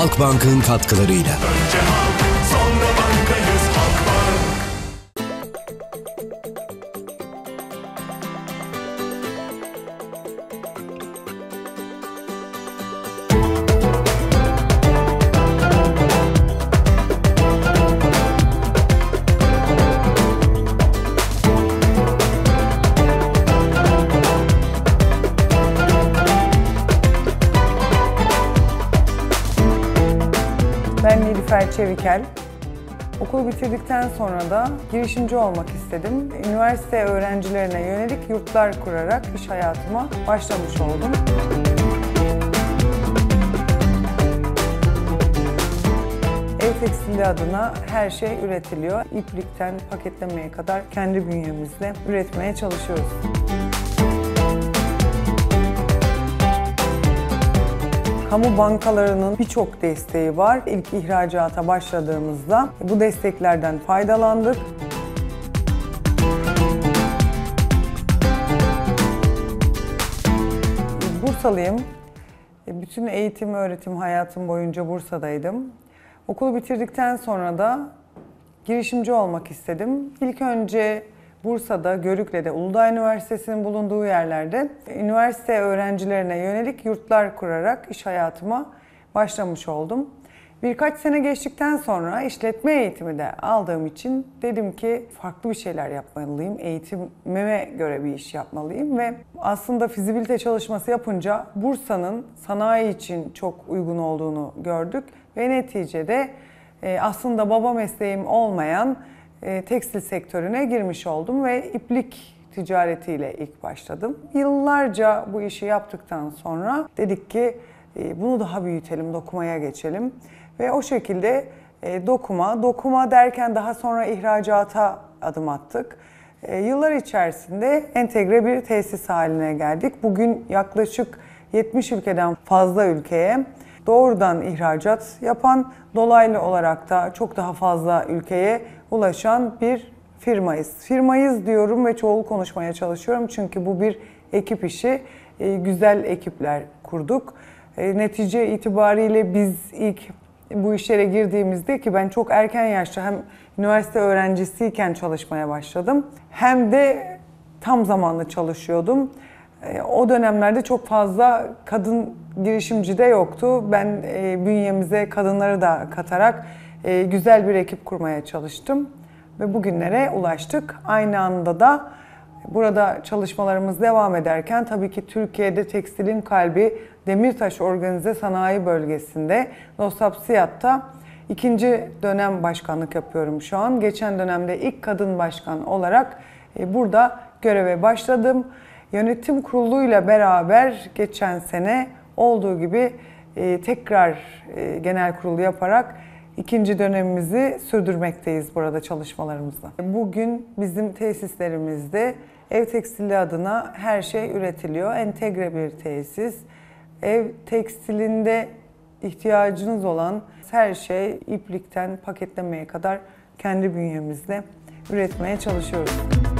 Halkbank'ın katkılarıyla. Önce halk, sonra bankayız Halkbank. Ben Nilüfer Çevikel. Okulu bitirdikten sonra da girişimci olmak istedim. Üniversite öğrencilerine yönelik yurtlar kurarak iş hayatıma başlamış oldum. Ev tekstili adına her şey üretiliyor. İplikten paketlemeye kadar kendi bünyemizle üretmeye çalışıyoruz. Kamu bankalarının birçok desteği var. İlk ihracata başladığımızda bu desteklerden faydalandık. Bursalıyım. Bütün eğitim, öğretim hayatım boyunca Bursa'daydım. Okulu bitirdikten sonra da girişimci olmak istedim. İlk önce Bursa'da, Görükle'de, Uludağ Üniversitesi'nin bulunduğu yerlerde üniversite öğrencilerine yönelik yurtlar kurarak iş hayatıma başlamış oldum. Birkaç sene geçtikten sonra işletme eğitimi de aldığım için dedim ki farklı bir şeyler yapmalıyım, eğitimime göre bir iş yapmalıyım ve aslında fizibilite çalışması yapınca Bursa'nın sanayi için çok uygun olduğunu gördük ve neticede aslında baba mesleğim olmayan tekstil sektörüne girmiş oldum ve iplik ticaretiyle ilk başladım. Yıllarca bu işi yaptıktan sonra dedik ki bunu daha büyütelim, dokumaya geçelim. Ve o şekilde dokuma derken daha sonra ihracata adım attık. Yıllar içerisinde entegre bir tesis haline geldik. Bugün yaklaşık 70 ülkeden fazla ülkeye doğrudan ihracat yapan, dolaylı olarak da çok daha fazla ülkeye ulaşan bir firmayız. Firmayız diyorum ve çoğul konuşmaya çalışıyorum çünkü bu bir ekip işi. Güzel ekipler kurduk. Netice itibariyle biz ilk bu işlere girdiğimizde ki ben çok erken yaşta hem üniversite öğrencisiyken çalışmaya başladım hem de tam zamanlı çalışıyordum. O dönemlerde çok fazla kadın girişimci de yoktu. Ben bünyemize kadınları da katarak güzel bir ekip kurmaya çalıştım ve bugünlere ulaştık. Aynı anda da burada çalışmalarımız devam ederken tabii ki Türkiye'de tekstilin kalbi Demirtaş Organize Sanayi Bölgesi'nde Losap-Siyat'ta ikinci dönem başkanlık yapıyorum şu an. Geçen dönemde ilk kadın başkan olarak burada göreve başladım. Yönetim kuruluyla beraber geçen sene olduğu gibi tekrar genel kurulu yaparak ikinci dönemimizi sürdürmekteyiz burada çalışmalarımızda. Bugün bizim tesislerimizde ev tekstili adına her şey üretiliyor. Entegre bir tesis. Ev tekstilinde ihtiyacınız olan her şey iplikten paketlemeye kadar kendi bünyemizle üretmeye çalışıyoruz.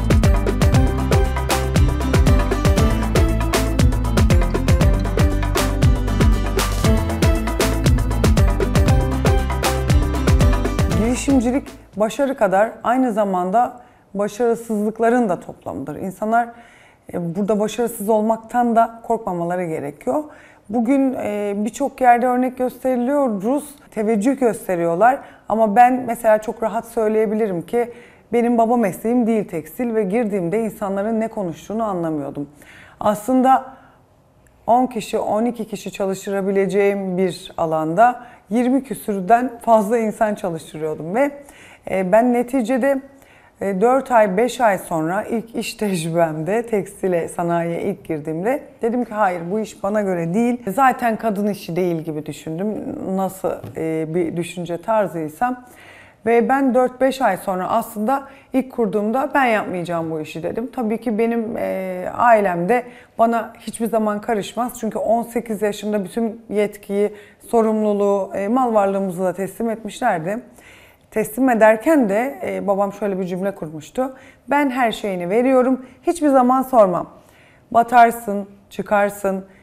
Girişimcilik başarı kadar aynı zamanda başarısızlıkların da toplamıdır. İnsanlar burada başarısız olmaktan da korkmamaları gerekiyor. Bugün birçok yerde örnek gösteriliyoruz, teveccüh gösteriyorlar ama ben mesela çok rahat söyleyebilirim ki benim baba mesleğim değil tekstil ve girdiğimde insanların ne konuştuğunu anlamıyordum. Aslında 10 kişi, 12 kişi çalıştırabileceğim bir alanda 20 küsürden fazla insan çalıştırıyordum ve ben neticede 4 ay, 5 ay sonra ilk iş tecrübemde tekstile, sanayiye ilk girdiğimde dedim ki hayır bu iş bana göre değil. Zaten kadın işi değil gibi düşündüm. Nasıl bir düşünce tarzıysam. Ve ben 4-5 ay sonra aslında ilk kurduğumda ben yapmayacağım bu işi dedim. Tabii ki benim ailem de bana hiçbir zaman karışmaz. Çünkü 18 yaşında bütün yetkiyi, sorumluluğu, mal varlığımızı da teslim etmişlerdi. Teslim ederken de babam şöyle bir cümle kurmuştu. Ben her şeyini veriyorum, hiçbir zaman sormam. Batarsın, çıkarsın,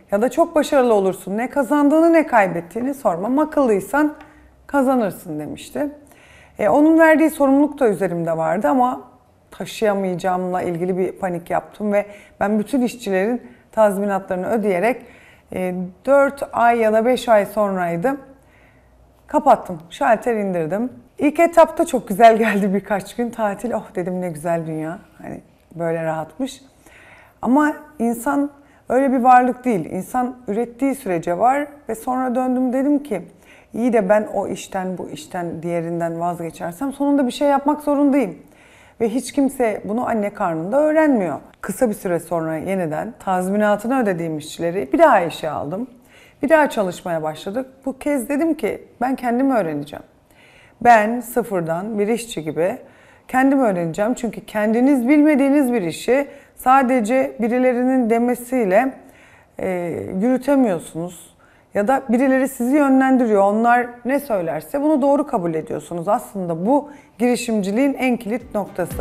Ya da çok başarılı olursun. Ne kazandığını ne kaybettiğini sormam. Akıllıysan kazanırsın demişti. Onun verdiği sorumluluk da üzerimde vardı ama taşıyamayacağımla ilgili bir panik yaptım ve ben bütün işçilerin tazminatlarını ödeyerek 4 ay ya da 5 ay sonraydı. Kapattım, şalter indirdim. İlk etapta çok güzel geldi birkaç gün tatil. Oh dedim ne güzel dünya, hani böyle rahatmış. Ama insan öyle bir varlık değil. İnsan ürettiği sürece var ve sonra döndüm dedim ki iyi de ben o işten, bu işten, diğerinden vazgeçersem sonunda bir şey yapmak zorundayım. Ve hiç kimse bunu anne karnında öğrenmiyor. Kısa bir süre sonra yeniden tazminatını ödediğim işçileri bir daha işe aldım. Bir daha çalışmaya başladık. Bu kez dedim ki ben kendim öğreneceğim. Ben sıfırdan bir işçi gibi kendim öğreneceğim. Çünkü kendiniz bilmediğiniz bir işi sadece birilerinin demesiyle yürütemiyorsunuz. Ya da birileri sizi yönlendiriyor. Onlar ne söylerse bunu doğru kabul ediyorsunuz. Aslında bu girişimciliğin en kilit noktası.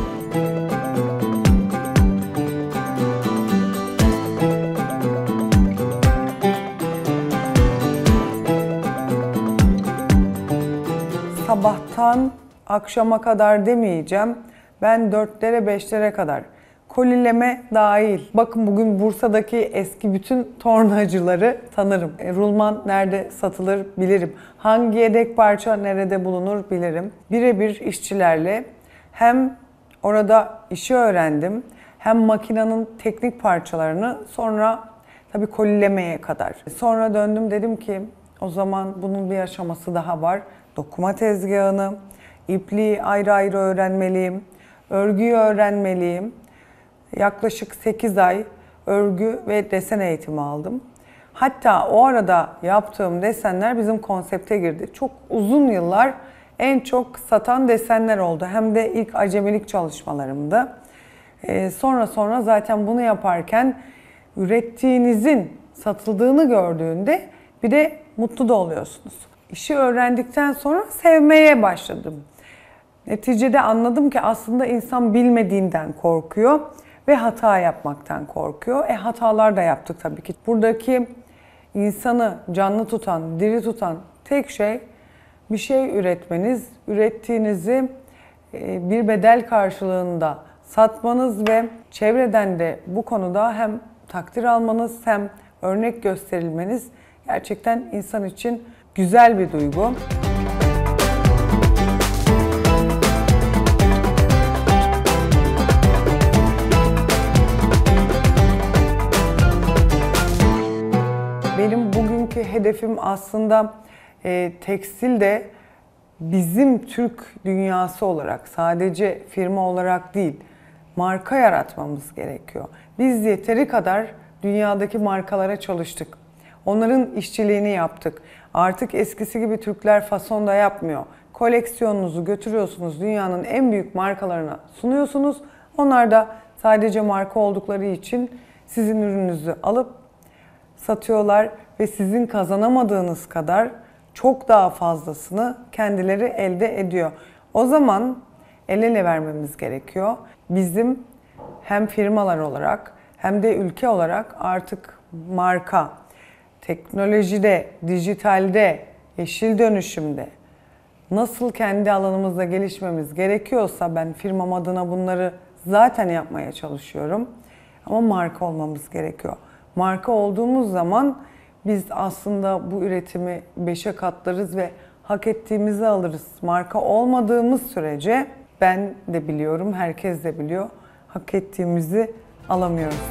Sabahtan akşama kadar demeyeceğim. Ben 4'lere 5'lere kadar. Kolileme dahil. Bakın bugün Bursa'daki eski bütün tornacıları tanırım. Rulman nerede satılır bilirim. Hangi yedek parça nerede bulunur bilirim. Birebir işçilerle hem orada işi öğrendim hem makinenin teknik parçalarını sonra tabii kolilemeye kadar. Sonra döndüm dedim ki o zaman bunun bir aşaması daha var. Dokuma tezgahını, ipliği ayrı ayrı öğrenmeliyim. Örgüyü öğrenmeliyim. Yaklaşık 8 ay örgü ve desen eğitimi aldım. Hatta o arada yaptığım desenler bizim konsepte girdi. Çok uzun yıllar en çok satan desenler oldu. Hem de ilk acemilik çalışmalarımdı. Sonra zaten bunu yaparken ürettiğinizin satıldığını gördüğünde bir de mutlu da oluyorsunuz. İşi öğrendikten sonra sevmeye başladım. Neticede anladım ki aslında insan bilmediğinden korkuyor ve hata yapmaktan korkuyor. Hatalar da yaptık tabii ki. Buradaki insanı canlı tutan, diri tutan tek şey bir şey üretmeniz, ürettiğinizi bir bedel karşılığında satmanız ve çevreden de bu konuda hem takdir almanız hem örnek gösterilmeniz gerçekten insan için güzel bir duygu. Benim bugünkü hedefim aslında tekstilde bizim Türk dünyası olarak sadece firma olarak değil marka yaratmamız gerekiyor. Biz yeteri kadar dünyadaki markalara çalıştık. Onların işçiliğini yaptık. Artık eskisi gibi Türkler fason da yapmıyor. Koleksiyonunuzu götürüyorsunuz, dünyanın en büyük markalarına sunuyorsunuz. Onlar da sadece marka oldukları için sizin ürününüzü alıp satıyorlar ve sizin kazanamadığınız kadar çok daha fazlasını kendileri elde ediyor. O zaman el ele vermemiz gerekiyor. Bizim hem firmalar olarak hem de ülke olarak artık marka, teknolojide, dijitalde, yeşil dönüşümde nasıl kendi alanımızda gelişmemiz gerekiyorsa ben firmam adına bunları zaten yapmaya çalışıyorum. Ama marka olmamız gerekiyor. Marka olduğumuz zaman biz aslında bu üretimi 5'e katlarız ve hak ettiğimizi alırız. Marka olmadığımız sürece ben de biliyorum, herkes de biliyor, hak ettiğimizi alamıyoruz.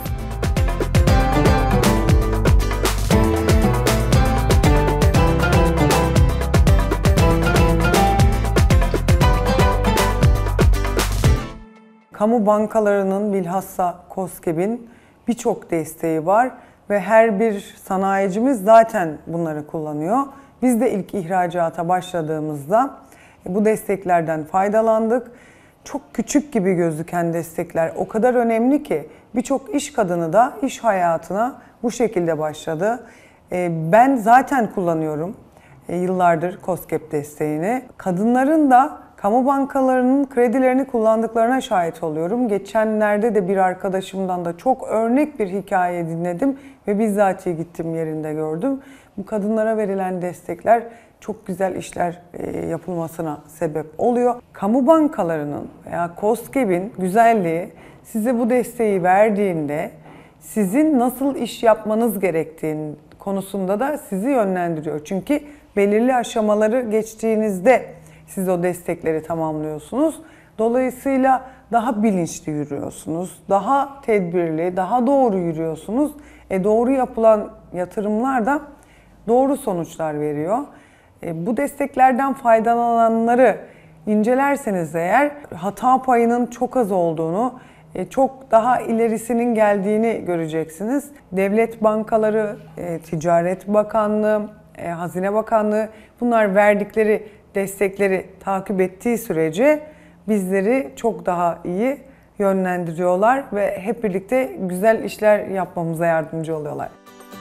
Kamu bankalarının bilhassa KOSGEB'in birçok desteği var ve her bir sanayicimiz zaten bunları kullanıyor. Biz de ilk ihracata başladığımızda bu desteklerden faydalandık. Çok küçük gibi gözüken destekler o kadar önemli ki birçok iş kadını da iş hayatına bu şekilde başladı. Ben zaten kullanıyorum yıllardır KOSGEB desteğini. Kadınların da Kamu bankalarının kredilerini kullandıklarına şahit oluyorum. Geçenlerde de bir arkadaşımdan da çok örnek bir hikaye dinledim ve bizzatihi gittim, yerinde gördüm. Bu kadınlara verilen destekler çok güzel işler yapılmasına sebep oluyor. Kamu bankalarının veya KOSGEB'in güzelliği, size bu desteği verdiğinde sizin nasıl iş yapmanız gerektiğini konusunda da sizi yönlendiriyor. Çünkü belirli aşamaları geçtiğinizde siz o destekleri tamamlıyorsunuz. Dolayısıyla daha bilinçli yürüyorsunuz, daha tedbirli, daha doğru yürüyorsunuz. Doğru yapılan yatırımlar da doğru sonuçlar veriyor. Bu desteklerden faydalananları incelerseniz eğer hata payının çok az olduğunu, çok daha ilerisinin geldiğini göreceksiniz. Devlet bankaları, Ticaret Bakanlığı, Hazine Bakanlığı bunlar verdikleri destekleri takip ettiği sürece bizleri çok daha iyi yönlendiriyorlar ve hep birlikte güzel işler yapmamıza yardımcı oluyorlar.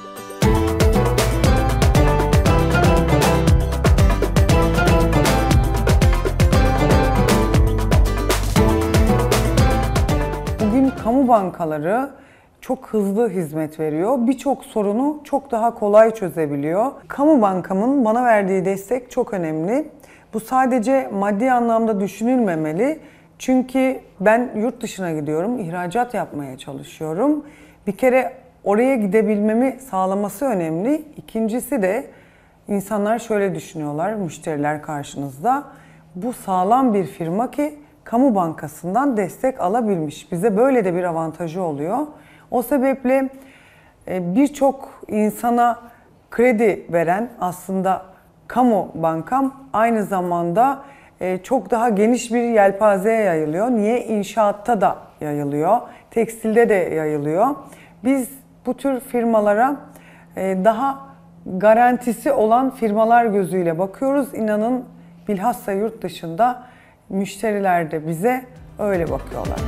Bugün kamu bankaları çok hızlı hizmet veriyor. Birçok sorunu çok daha kolay çözebiliyor. Kamu bankamın bana verdiği destek çok önemli. Bu sadece maddi anlamda düşünülmemeli. Çünkü ben yurt dışına gidiyorum, ihracat yapmaya çalışıyorum. Bir kere oraya gidebilmemi sağlaması önemli. İkincisi de insanlar şöyle düşünüyorlar, müşteriler karşınızda. Bu sağlam bir firma ki kamu bankasından destek alabilmiş. Bize böyle de bir avantajı oluyor. O sebeple birçok insana kredi veren aslında kamu bankam aynı zamanda çok daha geniş bir yelpazeye yayılıyor. Niye? İnşaatta da yayılıyor, tekstilde de yayılıyor. Biz bu tür firmalara daha garantisi olan firmalar gözüyle bakıyoruz. İnanın bilhassa yurt dışında müşteriler de bize öyle bakıyorlar.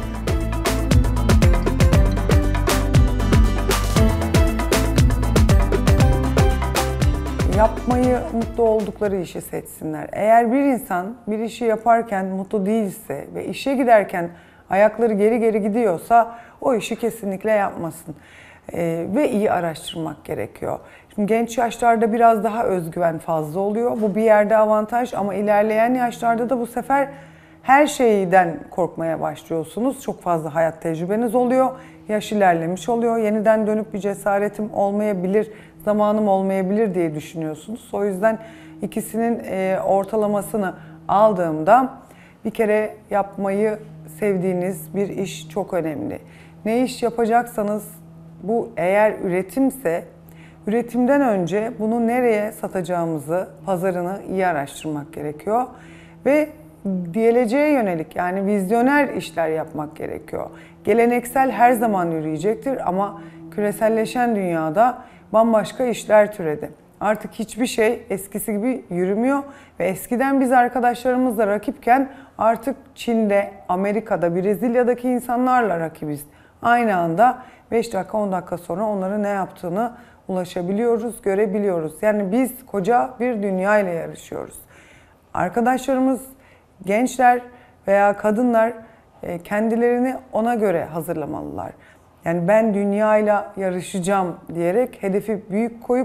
Yapmayı mutlu oldukları işi seçsinler. Eğer bir insan bir işi yaparken mutlu değilse ve işe giderken ayakları geri geri gidiyorsa o işi kesinlikle yapmasın. Ve iyi araştırmak gerekiyor. Şimdi genç yaşlarda biraz daha özgüven fazla oluyor. Bu bir yerde avantaj ama ilerleyen yaşlarda da bu sefer her şeyden korkmaya başlıyorsunuz. Çok fazla hayat tecrübeniz oluyor. Yaş ilerlemiş oluyor. Yeniden dönüp bir cesaretim olmayabilir, zamanım olmayabilir diye düşünüyorsunuz. O yüzden ikisinin ortalamasını aldığımda bir kere yapmayı sevdiğiniz bir iş çok önemli. Ne iş yapacaksanız bu eğer üretimse üretimden önce bunu nereye satacağımızı, pazarını iyi araştırmak gerekiyor. Ve geleceğe yönelik yani vizyoner işler yapmak gerekiyor. Geleneksel her zaman yürüyecektir ama küreselleşen dünyada bambaşka işler türedi. Artık hiçbir şey eskisi gibi yürümüyor ve eskiden biz arkadaşlarımızla rakipken artık Çin'de, Amerika'da, Brezilya'daki insanlarla rakibiz. Aynı anda 5 dakika 10 dakika sonra onların ne yaptığını ulaşabiliyoruz, görebiliyoruz. Yani biz koca bir dünya ile yarışıyoruz. Arkadaşlarımız, gençler veya kadınlar kendilerini ona göre hazırlamalılar. Yani ben dünyayla yarışacağım diyerek hedefi büyük koyup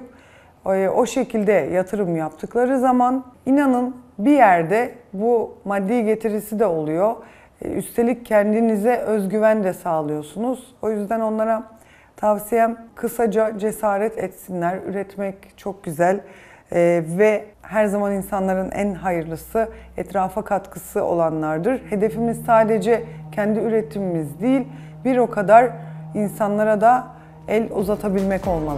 o şekilde yatırım yaptıkları zaman inanın bir yerde bu maddi getirisi de oluyor. Üstelik kendinize özgüven de sağlıyorsunuz. O yüzden onlara tavsiyem kısaca cesaret etsinler. Üretmek çok güzel ve her zaman insanların en hayırlısı etrafa katkısı olanlardır. Hedefimiz sadece kendi üretimimiz değil, bir o kadar insanlara da el uzatabilmek olmalı.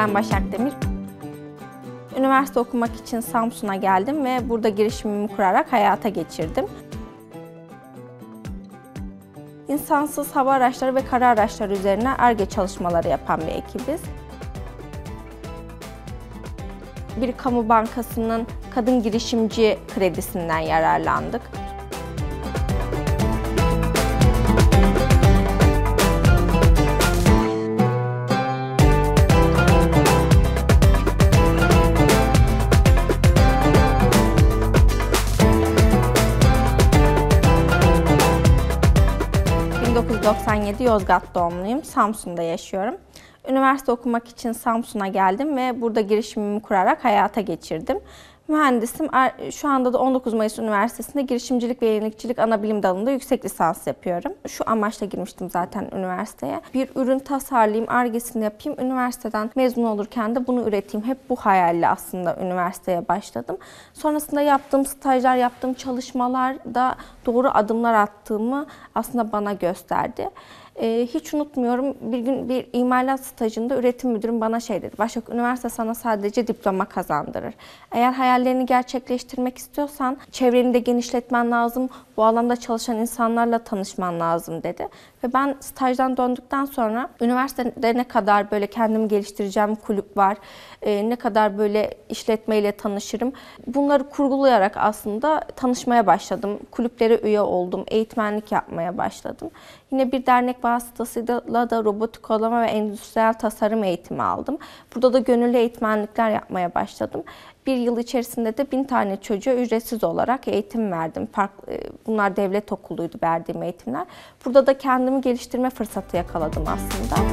Ben Başak Demir. Üniversite okumak için Samsun'a geldim ve burada girişimimi kurarak hayata geçirdim. İnsansız hava araçları ve kara araçları üzerine Ar-Ge çalışmaları yapan bir ekibiz. Bir kamu bankasının kadın girişimci kredisinden yararlandık. ...1997 Yozgat doğumluyum. Samsun'da yaşıyorum. Üniversite okumak için Samsun'a geldim ve burada girişimimi kurarak hayata geçirdim. Mühendisim. Şu anda da 19 Mayıs Üniversitesi'nde girişimcilik ve yenilikçilik anabilim dalında yüksek lisans yapıyorum. Şu amaçla girmiştim zaten üniversiteye. Bir ürün tasarlayayım, Ar-Ge'sini yapayım, üniversiteden mezun olurken de bunu üreteyim. Hep bu hayalle aslında üniversiteye başladım. Sonrasında yaptığım stajlar, yaptığım çalışmalarda doğru adımlar attığımı aslında bana gösterdi. Hiç unutmuyorum, bir gün bir imalat stajında üretim müdürüm bana şey dedi: Başak, üniversite sana sadece diploma kazandırır. Eğer hayallerini gerçekleştirmek istiyorsan çevreni de genişletmen lazım, bu alanda çalışan insanlarla tanışman lazım dedi. Ve ben stajdan döndükten sonra üniversitede ne kadar böyle kendimi geliştireceğim kulüp var, ne kadar böyle işletmeyle tanışırım, bunları kurgulayarak aslında tanışmaya başladım. Kulüplere üye oldum, eğitmenlik yapmaya başladım. Yine bir dernek vasıtasıyla da robotik kodlama ve endüstriyel tasarım eğitimi aldım. Burada da gönüllü eğitmenlikler yapmaya başladım. Bir yıl içerisinde de 1000 tane çocuğa ücretsiz olarak eğitim verdim. Bunlar devlet okuluydu verdiğim eğitimler. Burada da kendimi geliştirme fırsatı yakaladım aslında.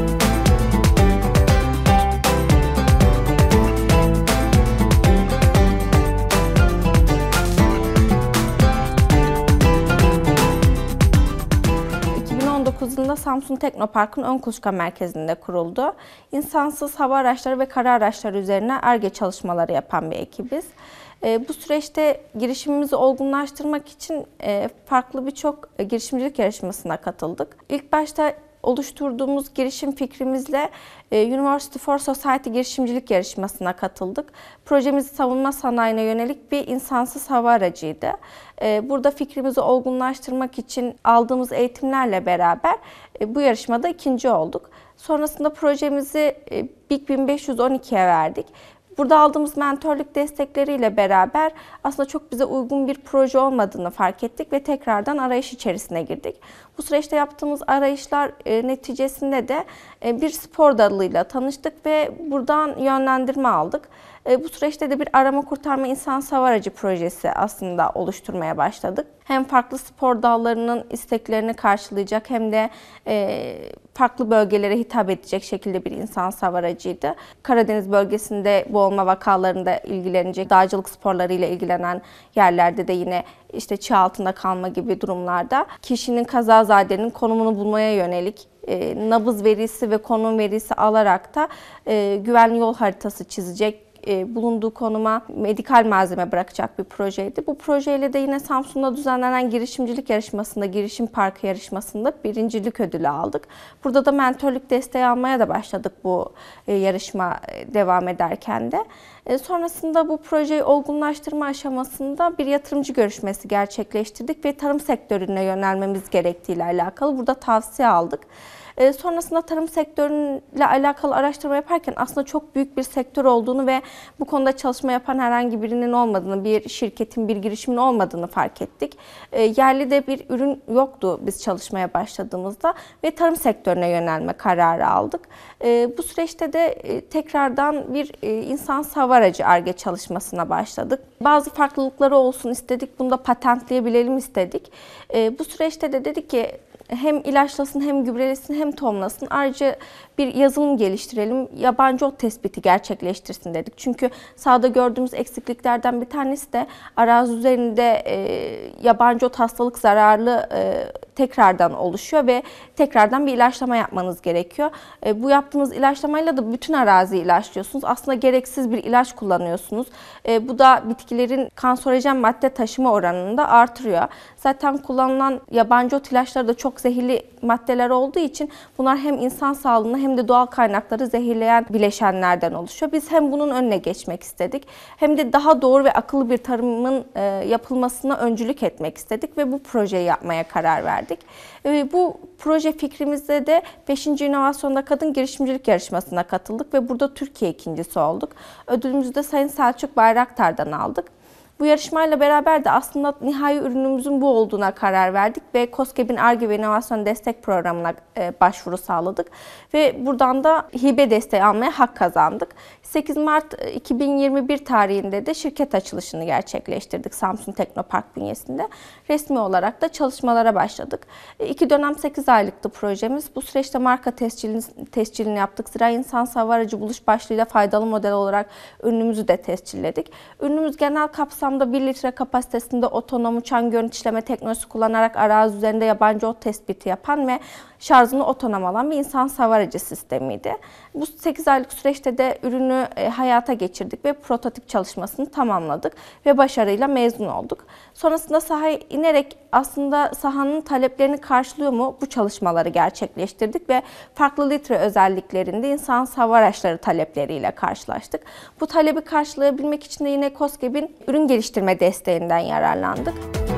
2019 yılında Samsun Teknopark'ın ön kuluçka merkezinde kuruldu. İnsansız hava araçları ve kara araçları üzerine Ar-Ge çalışmaları yapan bir ekibiz. Bu süreçte girişimimizi olgunlaştırmak için farklı birçok girişimcilik yarışmasına katıldık. İlk başta oluşturduğumuz girişim fikrimizle University for Society girişimcilik yarışmasına katıldık. Projemiz savunma sanayine yönelik bir insansız hava aracıydı. Burada fikrimizi olgunlaştırmak için aldığımız eğitimlerle beraber bu yarışmada ikinci olduk. Sonrasında projemizi BİK 1512'ye verdik. Burada aldığımız mentörlük destekleriyle beraber aslında çok bize uygun bir proje olmadığını fark ettik ve tekrardan arayış içerisine girdik. Bu süreçte yaptığımız arayışlar neticesinde de bir spor dalıyla tanıştık ve buradan yönlendirme aldık. Bu süreçte de bir arama kurtarma insansız hava aracı projesi aslında oluşturmaya başladık. Hem farklı spor dallarının isteklerini karşılayacak hem de farklı bölgelere hitap edecek şekilde bir insansız hava aracıydı. Karadeniz bölgesinde boğulma vakalarında ilgilenecek, dağcılık sporlarıyla ilgilenen yerlerde de yine işte çığ altında kalma gibi durumlarda kişinin, kazazadenin konumunu bulmaya yönelik nabız verisi ve konum verisi alarak da güvenli yol haritası çizecek, bulunduğu konuma medikal malzeme bırakacak bir projeydi. Bu projeyle de yine Samsun'da düzenlenen girişimcilik yarışmasında, girişim parkı yarışmasında birincilik ödülü aldık. Burada da mentörlük desteği almaya da başladık bu yarışma devam ederken de. Sonrasında bu projeyi olgunlaştırma aşamasında bir yatırımcı görüşmesi gerçekleştirdik ve tarım sektörüne yönelmemiz gerektiğiyle alakalı burada tavsiye aldık. Sonrasında tarım sektörüyle alakalı araştırma yaparken aslında çok büyük bir sektör olduğunu ve bu konuda çalışma yapan herhangi birinin olmadığını, bir şirketin, bir girişimin olmadığını fark ettik. Yerli de bir ürün yoktu biz çalışmaya başladığımızda ve tarım sektörüne yönelme kararı aldık. Bu süreçte de tekrardan bir insansız hava aracı Ar-Ge çalışmasına başladık. Bazı farklılıkları olsun istedik, bunu da patentleyebilelim istedik. Bu süreçte de dedik ki hem ilaçlasın, hem gübrelesin, hem tohumlasın. Ayrıca bir yazılım geliştirelim, yabancı ot tespiti gerçekleştirsin dedik. Çünkü sahada gördüğümüz eksikliklerden bir tanesi de arazi üzerinde yabancı ot hastalık zararlı tekrardan oluşuyor ve tekrardan bir ilaçlama yapmanız gerekiyor. Bu yaptığınız ilaçlamayla da bütün araziyi ilaçlıyorsunuz. Aslında gereksiz bir ilaç kullanıyorsunuz. Bu da bitkilerin kanserojen madde taşıma oranını da artırıyor. Zaten kullanılan yabancı ot ilaçları da çok zehirli maddeler olduğu için bunlar hem insan sağlığını hem de doğal kaynakları zehirleyen bileşenlerden oluşuyor. Biz hem bunun önüne geçmek istedik hem de daha doğru ve akıllı bir tarımın yapılmasına öncülük etmek istedik ve bu projeyi yapmaya karar verdik. Bu proje fikrimizde de 5. İnovasyonda Kadın Girişimcilik Yarışması'na katıldık ve burada Türkiye ikincisi olduk. Ödülümüzü de Sayın Selçuk Bayraktar'dan aldık. Bu yarışmayla beraber de aslında nihai ürünümüzün bu olduğuna karar verdik ve KOSGEB'in Ar-Ge ve İnovasyon Destek Programı'na başvuru sağladık. Ve buradan da hibe desteği almaya hak kazandık. 8 Mart 2021 tarihinde de şirket açılışını gerçekleştirdik Samsun Teknopark bünyesinde. Resmi olarak da çalışmalara başladık. 2 dönem 8 aylıktı projemiz. Bu süreçte marka tescilini yaptık. Zira insansız hava aracı buluş başlığıyla faydalı model olarak ürünümüzü de tescilledik. Ürünümüz genel kapsamda 1 litre kapasitesinde otonom uçan görüntü işleme teknolojisi kullanarak arazi üzerinde yabancı ot tespiti yapan ve şarjını otonom alan bir insansız hava aracı sistemiydi. Bu 8 aylık süreçte de ürünü hayata geçirdik ve prototip çalışmasını tamamladık ve başarıyla mezun olduk. Sonrasında sahaya inerek aslında sahanın taleplerini karşılıyor mu bu çalışmaları gerçekleştirdik ve farklı litre özelliklerinde insansız hava araçları talepleriyle karşılaştık. Bu talebi karşılayabilmek için de yine KOSGEB'in ürün geliştirme desteğinden yararlandık.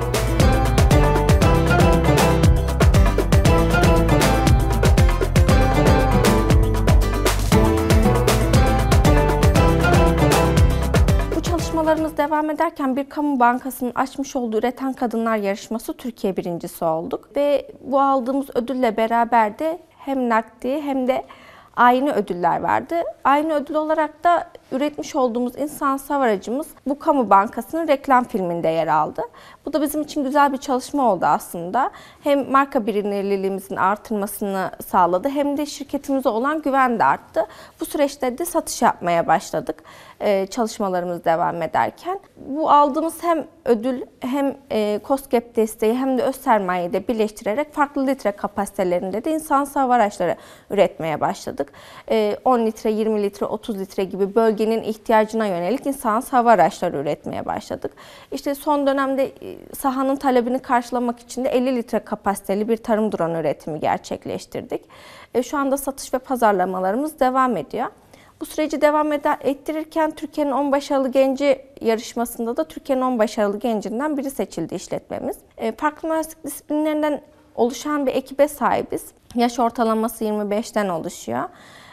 Çalışmalarımız devam ederken bir kamu bankasının açmış olduğu Üreten Kadınlar Yarışması Türkiye birincisi olduk. Ve bu aldığımız ödülle beraber de hem nakdi hem de ayni ödüller vardı. Ayni ödül olarak da üretmiş olduğumuz insansız hava aracımız bu kamu bankasının reklam filminde yer aldı. Bu da bizim için güzel bir çalışma oldu aslında. Hem marka bilinirliğimizin artırmasını sağladı hem de şirketimize olan güven de arttı. Bu süreçte de satış yapmaya başladık çalışmalarımız devam ederken. Bu aldığımız hem ödül hem KOSGEB desteği hem de öz sermayeyi de birleştirerek farklı litre kapasitelerinde de insansız hava araçları üretmeye başladık. 10 litre, 20 litre, 30 litre gibi bölgenin ihtiyacına yönelik insansız hava araçları üretmeye başladık. İşte son dönemde sahanın talebini karşılamak için de 50 litre kapasiteli bir tarım drone üretimi gerçekleştirdik. Şu anda satış ve pazarlamalarımız devam ediyor. Bu süreci devam ettirirken Türkiye'nin 10 başarılı genci yarışmasında da Türkiye'nin 10 başarılı gencinden biri seçildi işletmemiz. Farklı mühendislik disiplinlerinden oluşan bir ekibe sahibiz. Yaş ortalaması 25'ten oluşuyor.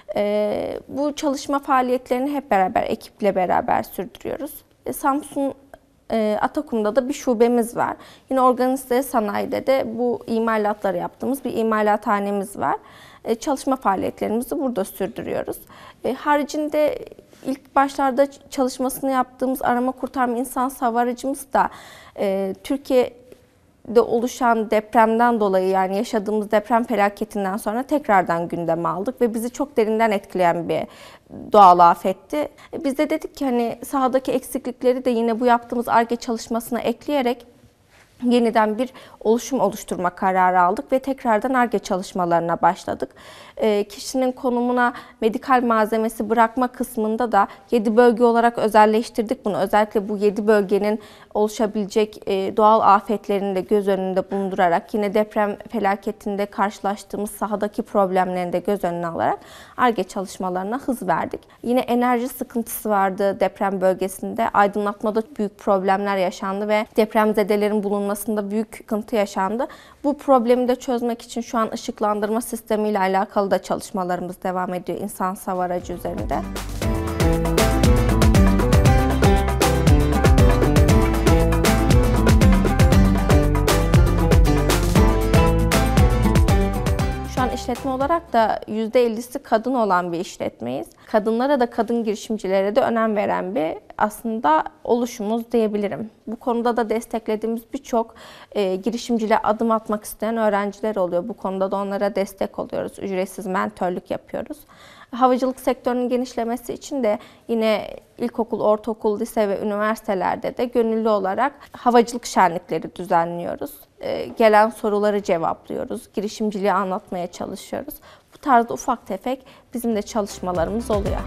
Bu çalışma faaliyetlerini hep beraber, ekiple beraber sürdürüyoruz. Samsun Atakum'da da bir şubemiz var. Yine organize sanayide de bu imalatları yaptığımız bir imalathanemiz var. Çalışma faaliyetlerimizi burada sürdürüyoruz. Haricinde ilk başlarda çalışmasını yaptığımız arama kurtarma insansız hava aracımız da Türkiye'de oluşan depremden dolayı, yani yaşadığımız deprem felaketinden sonra tekrardan gündeme aldık ve bizi çok derinden etkileyen bir doğal afetti. Biz de dedik ki hani sahadaki eksiklikleri de yine bu yaptığımız Ar-Ge çalışmasına ekleyerek yeniden bir oluşum oluşturma kararı aldık ve tekrardan Ar-Ge çalışmalarına başladık. Kişinin konumuna medikal malzemesi bırakma kısmında da 7 bölge olarak özelleştirdik bunu. Özellikle bu 7 bölgenin oluşabilecek doğal afetlerini de göz önünde bulundurarak, yine deprem felaketinde karşılaştığımız sahadaki problemlerini de göz önüne alarak Ar-Ge çalışmalarına hız verdik. Yine enerji sıkıntısı vardı deprem bölgesinde. Aydınlatmada büyük problemler yaşandı ve depremzedelerin bulunmasında büyük sıkıntı yaşandı. Bu problemi de çözmek için şu an ışıklandırma sistemiyle alakalı da çalışmalarımız devam ediyor insansız hava aracı üzerinde. Şu an işletme olarak da %50'si kadın olan bir işletmeyiz. Kadınlara da kadın girişimcilere de önem veren bir aslında oluşumuz diyebilirim. Bu konuda da desteklediğimiz birçok girişimciliğe adım atmak isteyen öğrenciler oluyor. Bu konuda da onlara destek oluyoruz. Ücretsiz mentörlük yapıyoruz. Havacılık sektörünün genişlemesi için de yine ilkokul, ortaokul, lise ve üniversitelerde de gönüllü olarak havacılık şenlikleri düzenliyoruz. Gelen soruları cevaplıyoruz, girişimciliği anlatmaya çalışıyoruz. Bu tarzda ufak tefek bizim de çalışmalarımız oluyor.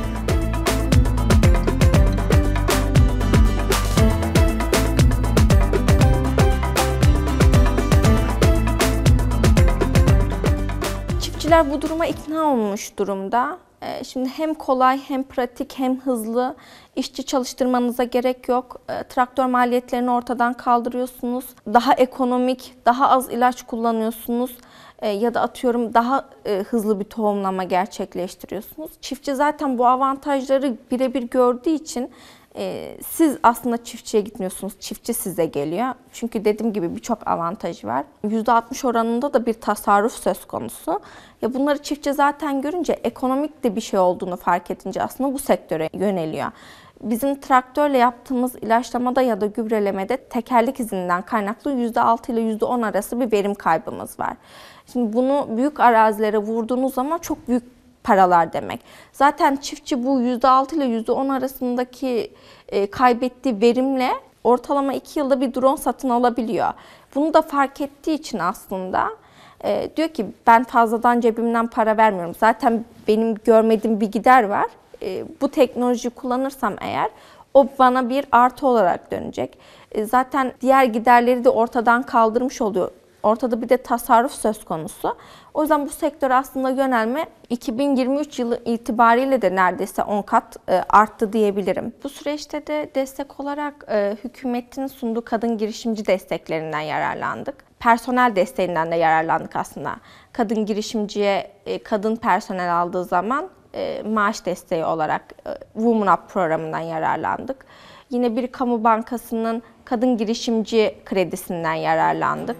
Çiftçiler bu duruma ikna olmuş durumda. Şimdi hem kolay, hem pratik, hem hızlı. İşçi çalıştırmanıza gerek yok. Traktör maliyetlerini ortadan kaldırıyorsunuz. Daha ekonomik, daha az ilaç kullanıyorsunuz. Ya da atıyorum daha hızlı bir tohumlama gerçekleştiriyorsunuz. Çiftçi zaten bu avantajları birebir gördüğü için siz aslında çiftçiye gitmiyorsunuz, çiftçi size geliyor. Çünkü dediğim gibi birçok avantajı var. %60 oranında da bir tasarruf söz konusu. Ya bunları çiftçi zaten görünce, ekonomik de bir şey olduğunu fark edince aslında bu sektöre yöneliyor. Bizim traktörle yaptığımız ilaçlamada ya da gübrelemede tekerlek izinden kaynaklı %6 ile %10 arası bir verim kaybımız var. Şimdi bunu büyük arazilere vurduğunuz zaman çok büyük paralar demek. Zaten çiftçi bu %6 ile %10 arasındaki kaybettiği verimle ortalama 2 yılda bir drone satın alabiliyor. Bunu da fark ettiği için aslında diyor ki ben fazladan cebimden para vermiyorum. Zaten benim görmediğim bir gider var. Bu teknolojiyi kullanırsam eğer o bana bir artı olarak dönecek. Zaten diğer giderleri de ortadan kaldırmış oluyor. Ortada bir de tasarruf söz konusu. O yüzden bu sektöre aslında yönelme 2023 yılı itibariyle de neredeyse 10 kat arttı diyebilirim. Bu süreçte de destek olarak hükümetin sunduğu kadın girişimci desteklerinden yararlandık. Personel desteğinden de yararlandık aslında. Kadın girişimciye kadın personel aldığı zaman maaş desteği olarak Women Up programından yararlandık. Yine bir kamu bankasının kadın girişimci kredisinden yararlandık.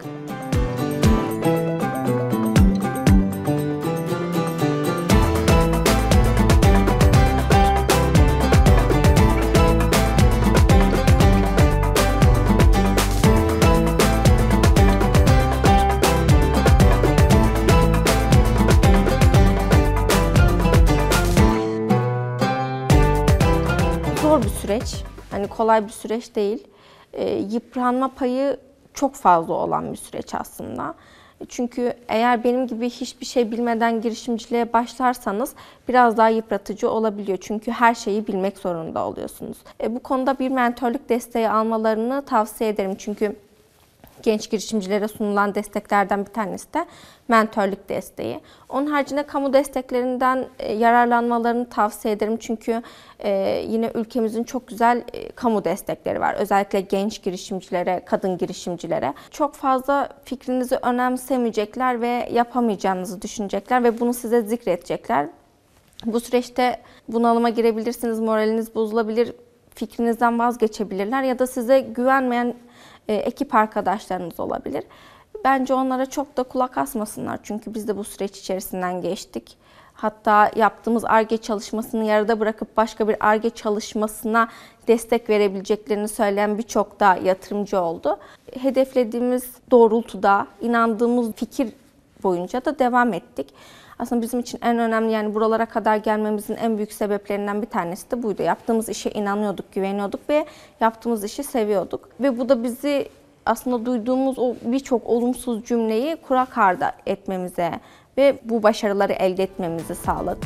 Zor bir süreç. Hani kolay bir süreç değil. Yıpranma payı çok fazla olan bir süreç aslında. Çünkü eğer benim gibi hiçbir şey bilmeden girişimciliğe başlarsanız biraz daha yıpratıcı olabiliyor. Çünkü her şeyi bilmek zorunda oluyorsunuz. Bu konuda bir mentörlük desteği almalarını tavsiye ederim. Çünkü genç girişimcilere sunulan desteklerden bir tanesi de mentörlük desteği. Onun haricinde kamu desteklerinden yararlanmalarını tavsiye ederim. Çünkü yine ülkemizin çok güzel kamu destekleri var. Özellikle genç girişimcilere, kadın girişimcilere. Çok fazla fikrinizi önemsemeyecekler ve yapamayacağınızı düşünecekler ve bunu size zikredecekler. Bu süreçte bunalıma girebilirsiniz, moraliniz bozulabilir, fikrinizden vazgeçebilirler ya da size güvenmeyen ekip arkadaşlarınız olabilir. Bence onlara çok da kulak asmasınlar çünkü biz de bu süreç içerisinden geçtik. Hatta yaptığımız Ar-Ge çalışmasını yarıda bırakıp başka bir Ar-Ge çalışmasına destek verebileceklerini söyleyen birçok da yatırımcı oldu. Hedeflediğimiz doğrultuda, inandığımız fikir boyunca da devam ettik. Aslında bizim için en önemli, yani buralara kadar gelmemizin en büyük sebeplerinden bir tanesi de buydu. Yaptığımız işe inanıyorduk, güveniyorduk ve yaptığımız işi seviyorduk. Ve bu da bizi aslında duyduğumuz o birçok olumsuz cümleyi kurak ardı etmemize ve bu başarıları elde etmemizi sağladı.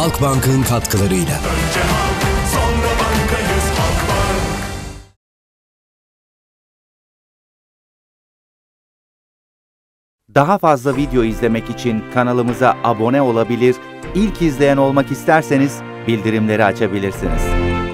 Halkbank'ın katkılarıyla. Önce halk, sonra bankayız Halkbank. Daha fazla video izlemek için kanalımıza abone olabilir, ilk izleyen olmak isterseniz bildirimleri açabilirsiniz.